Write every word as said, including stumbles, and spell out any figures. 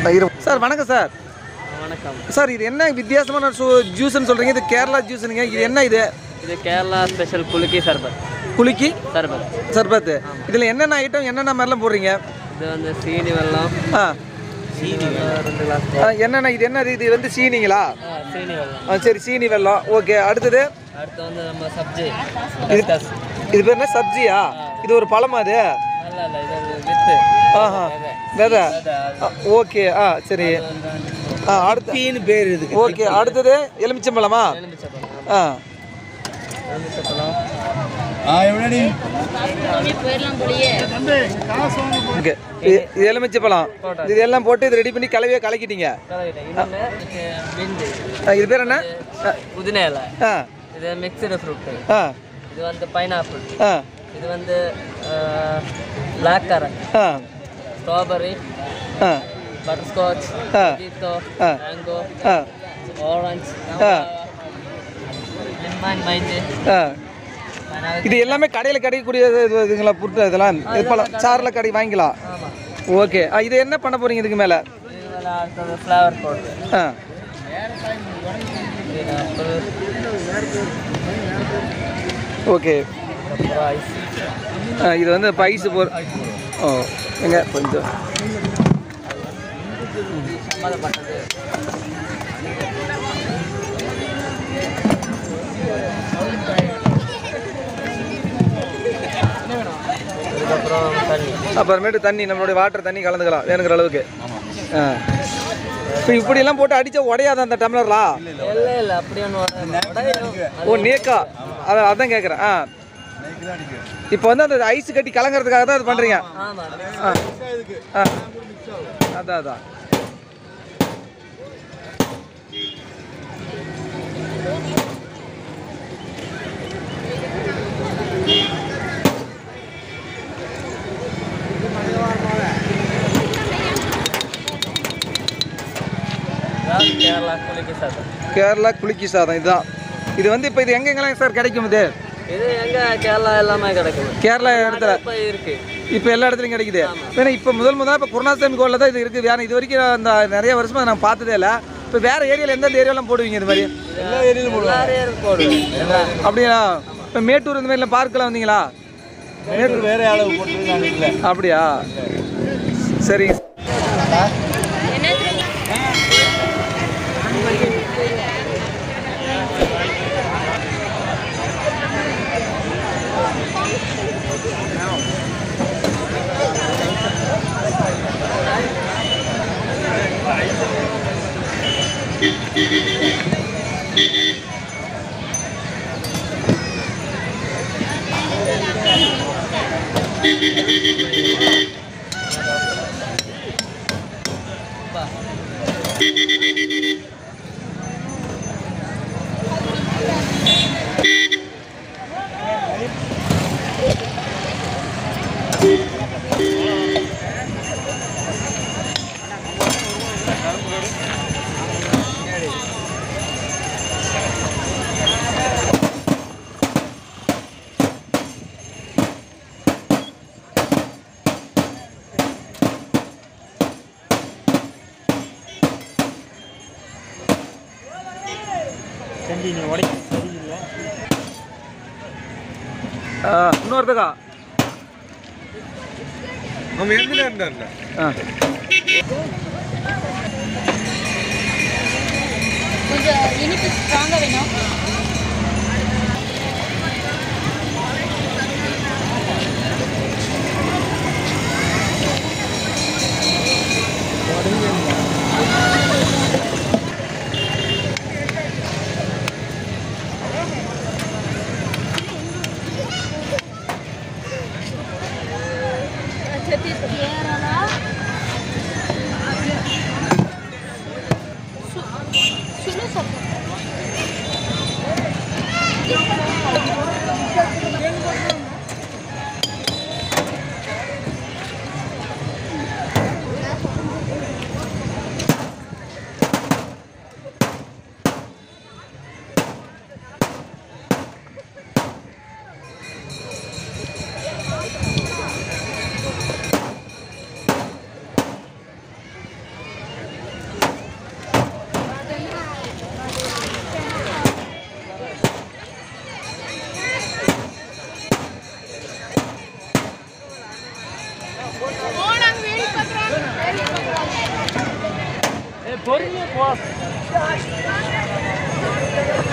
Sir வணக்கம் sir. வணக்கம் sir. இது என்ன வித்தியாசமான ஜூஸ்ன்னு சொல்கிறீங்க? இது கேரளா ஜூஸுங்க. இது என்ன? இது இது கேரளா ஸ்பெஷல் குலுக்கி சர்பத். குலுக்கி சர்பத் சர்பத்து. இதில் என்னென்ன ஐட்டம் என்னென்ன மாதிரிலாம் போடுறீங்க? இது வந்து சீனி வெல்லம். ஆ சீனி ரெண்டு கிளாஸ். என்னென்ன இது என்ன? இது வந்து சீனிங்களா? சீனி வெல்லம். ஆ சரி, சீனி வெல்லம். ஓகே. அடுத்தது அடுத்து வந்து நம்ம சப்ஜி. இது இது பேர் என்ன? சப்ஜியா? இது ஒரு பழமா? அது இல்லை இல்லை இது வந்து வித்து. ஆஹா விதை. ஓகே. ஆ சரி. ஆ அடுத்து பீனு பேர் இது. ஓகே. அடுத்தது எலுமிச்சம்பழமா? எலுமிச்சப்பழம். ஆ எலுமிச்சப்பழம். ஓகே. இது எலுமிச்சப்பழம். இது எல்லாம் போட்டு இது ரெடி பண்ணி கலவையாக கலக்கிட்டீங்க. இது பேர் என்ன? புதினா இலை. ஆ இது மிக்சடு ஃப்ரூட்டு. ஆ இது வந்து பைனாப்பிள். ஆ இது வந்து பிளாக் கரண்ட். ஆ ஸ்ட்ராபெரி. ஆ பட்டர்ஸ்காட்ச். ஆ மொஜிட்டோ. ஆ மேங்கோ. ஆ ஆரஞ்சு. ஆ லெமன் மைண்டு. ஆ இது எல்லாமே கடையில் கிடைக்கக்கூடிய இதுங்களா? புட்டு இதெல்லாம் பழம் சாரில் கடை வாங்கிக்கலாம். ஓகே. இது என்ன பண்ண போகிறீங்க இதுக்கு மேலே? ஃப்ளவர் போட்டு. ஆ ஓகே. இது வந்து இப்போ ஐஸு போ. ஓ எங்க கொஞ்சம் அப்புறமேட்டு தண்ணி நம்மளுடைய வாட்டர் தண்ணி கலந்துக்கலாம் வேணுங்கிற அளவுக்கு. ஆ இப்போ இப்படியெல்லாம் போட்டு அடித்தா உடையாத அந்த டம்ளர்லாம்? இல்லை இல்லை அப்படி ஒன்று. ஓ நேக்கா. அதை அதான் கேட்குறேன். ஆ இப்போ வந்து அந்த ஐஸ் கட்டி கலங்கிறதுக்காக தான் அது பண்ணுறீங்க. ஆ ஆ அதான் அதான். கேரளா குலுக்கி சாதம். கேரளா குலுக்கி சாதம் இதுதான். இது வந்து இப்போ இது எங்கெங்கெல்லாம் சார் கிடைக்கும்? இது இது எங்க கேரளா எல்லாமே கிடைக்கும். கேரளா இடத்துல இப்போ இருக்கு. இப்போ எல்லா இடத்துலையும் கிடைக்குது. ஏன்னா இப்போ முதல் முதல்ல இப்போ குருணாசாமி கோயிலில் தான் இது இருக்குது. வேறு இது வரைக்கும் அந்த நிறைய வருஷமாக நான் பார்த்ததே இல்லை. இப்போ வேறு ஏரியாவில் எந்தெந்த ஏரியாலாம் போடுவீங்க இது மாதிரி? எல்லா ஏரியாலும் போடுவோம். போடுவோம். அப்படியா? இப்போ மேட்டூர் இந்த மாதிரிலாம் பார்க்கெலாம் வந்தீங்களா? மேட்டூர் வேறு அளவு போட்டு. அப்படியா? சரி. இன்னொருத்தக்கா நம்ம எந்த கொஞ்சம் இனிப்பு ஸ்ட்ராங்காக வேணும். பொறுமையாக போ